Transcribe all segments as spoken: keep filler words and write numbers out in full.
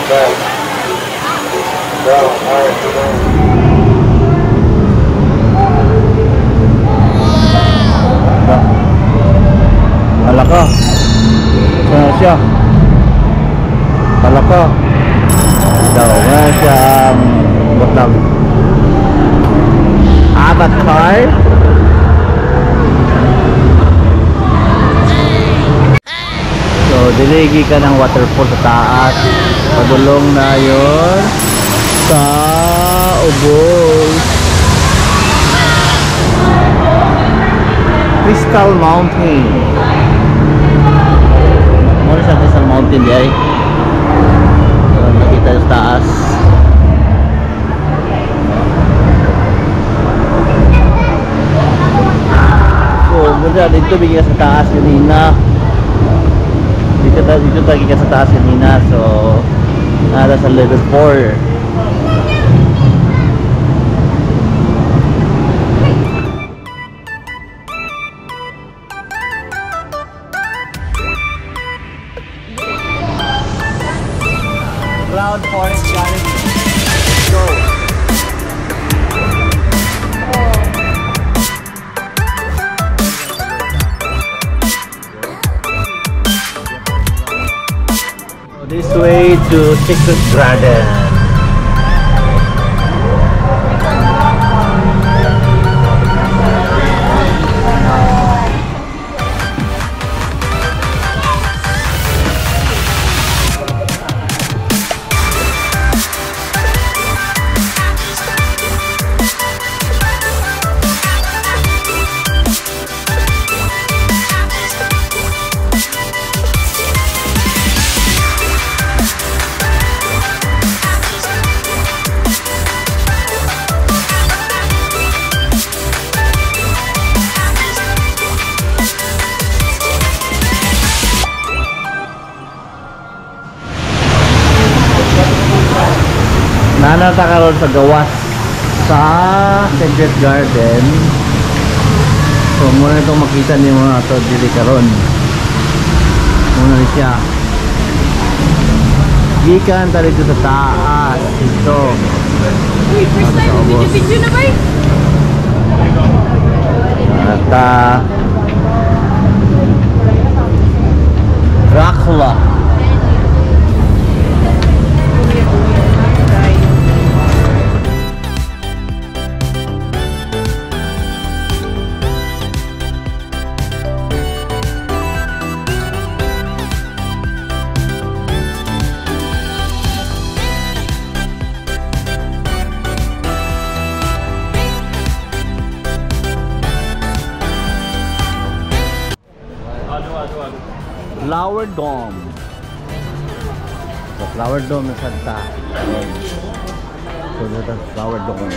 Palaka. Sana siya. Palaka. Daw nga siya ang botlang. Avatar. So, diligi ka ng waterfall sa taas. Padulong na yun sa ubos. Crystal Mountain. Muna sa Crystal Mountain di ay. So, nakita sa taas. So, muna dito bigyan sa taas kanina. Dito dito tayo ka sa taas kanina. So, nada sa level four. Cloud Forest Challenge. Go. So this way to Secret Garden. Nanata karon sa gawas sa Secret Garden. So muna itong makita niyo mga ito dili karon. Muna rin siya. Gikan tali dito sa taas. Ito. Wait, first time video-video na ba eh? At uh, Dracula. Flower Dome. So, Flower Dome na Santa. So, dito Flower Dome.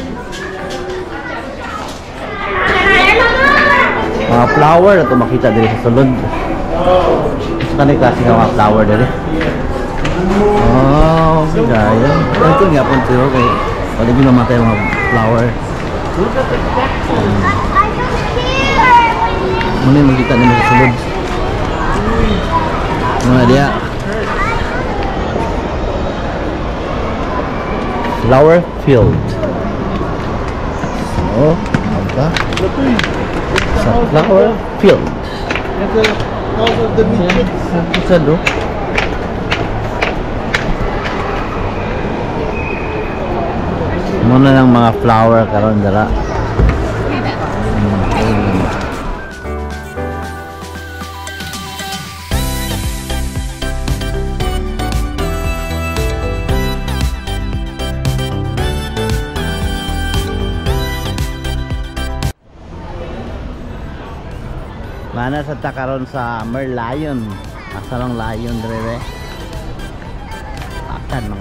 Mga flower na ito makita dito sa sulod. Gusto ka na yung klase ng mga flower dito. Oh, gaya. Ito nga po ito. Okay. Pwede ko namatay mga flower. Muna yung makita nila sa sulod. Nah dia flower field. So apa? Sa flower field. Bisa do. Muna ng mga flower karon dara. Mana sa takaron sa Merlion. Asa lang lion dire. Akan mga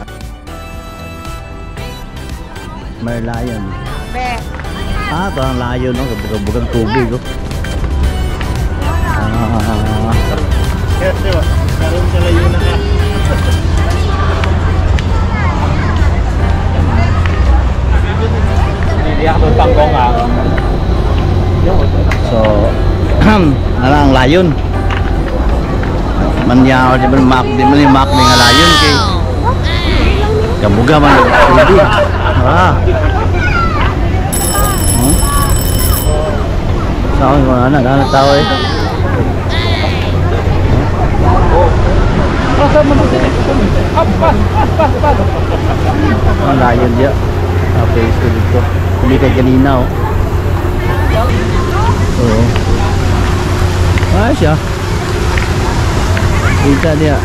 Merlion. Ah, ito ang lion no, bugang tubig oh. Ah. Kasi ba, karon sa lion na ka. Hindi ako panggong ah. So nala ang layon man ya or di man mak di man mak ng layon kay kabuga man hindi. Ah. Hmm? Saan ko na na tao eh. Ang layo dia. Apa itu dito? Hindi kay kanina oh. Oo. Ah, siya. Kita dia.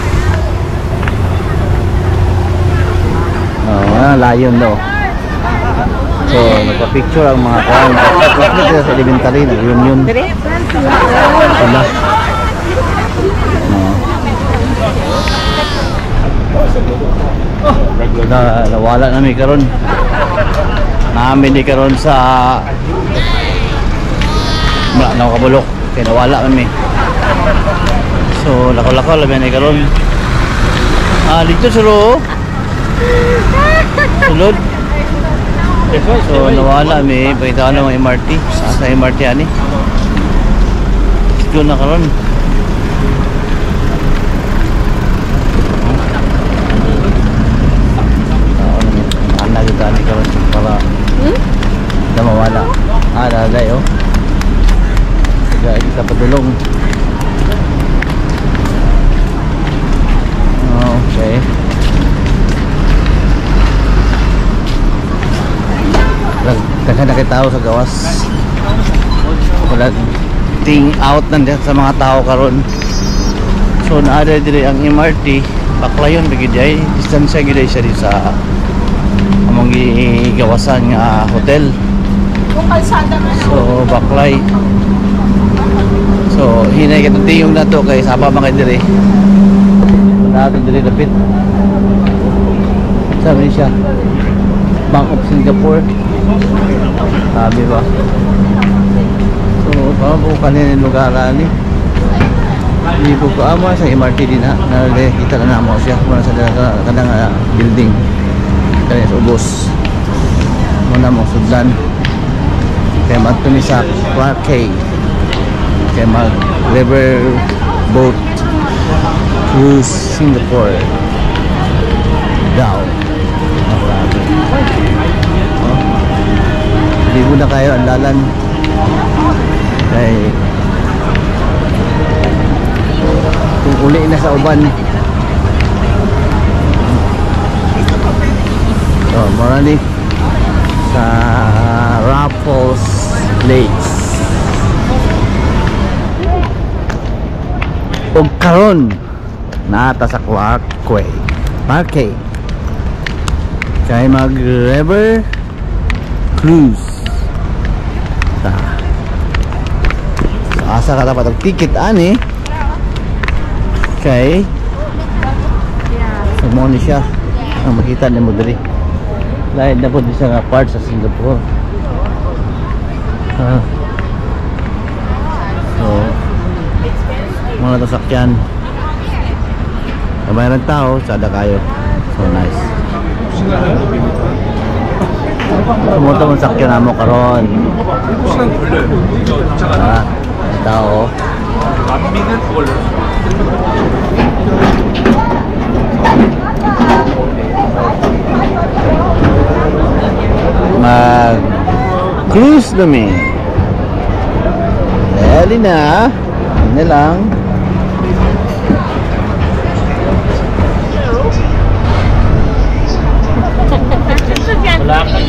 Oh, ah, layon daw. So, nagpa-picture ang mga kuwan. Bakit sila sa elementary, nag-reunion. Sila. Oh. Na, nawala namin karon. Namin di karon sa wala na kabulok. Kaya nawala kami. So, lakaw-lakaw labi ni karon. Ah, dito suro. Sulod. So nawala may pakita ko ng M R T. Sa M R T ani. Ito na karon. Ana kita ni karon para na mawala. Ah, dai oh. Sige, kita padulong. Okay. Kasi nakitao sa gawas wala ting out nandiyan sa mga tao karon. So naada diri ang M R T baklayon bigid ay distansya gid siya di sa among gigawasan nga hotel. So baklay. So hinay kita tiyong nato kay saba man kay diri. Wala natin diri dapit. Sabi siya Bank of Singapore. Sabi ba? So, parang po kanina yung lugar ni. Hindi po ko amo sa M R T din ha. Nakita na namo siya. Muna sa kanang uh, building. Kaya sa ubos. Muna mo sudlan. Kaya magtumi sa Clark K. Kaya mag river boat cruise Singapore. Down. Hindi mo na kayo ang lalan kay kung uli na sa uban. So marami sa Raffles Lakes ug karon naata sa Clark Quay Parque kay mag river cruise. Ta. So, asa ka dapat ang ticket ani? Kay so mo ni siya ang makita ni mo diri. Lain na po di siya nga part sa Singapore. Ah. So mga sasakyan. Kamay ng tao, sada kayo. So nice. Sumunta mong sakyan na mo karon. Ah, tao. Mag cruise namin. Dali na. Ano lang. Wala ka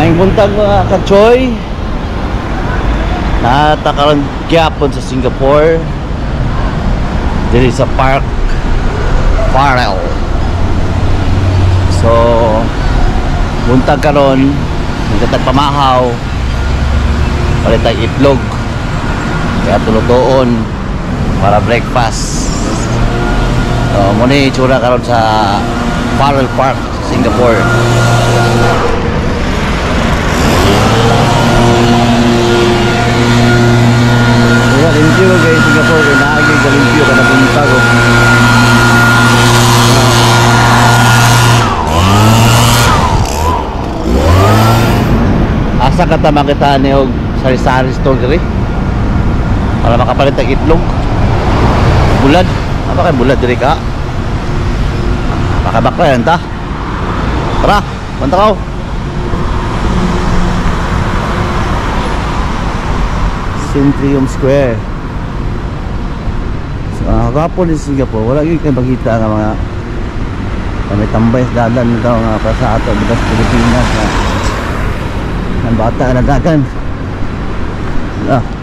Maing buntag mga kachoy. Natakaroon gyapon sa Singapore. Dili sa Park Farrell. So buntag karon nagtatag pamahaw. Palitay itlog. Kaya tulutoon para breakfast. So muna itsura karon sa Farrell Park, Singapore. Kaya limpyo guys, Singapore kaya naagay galimpyo ka na buntag. Asa ka ta makita ni og sari-sari store diri para makapalit ang itlog. Bulad, apa kay bulad diri ka? Makabakla yan ta. Tara, punta ka. Centrium Square. So, ang hagapon ni Singapore, wala yung kayo makita ng mga kami tambay sa dalan nito nga para sa ato bukas Pilipinas na ng bata na dagan. Ah.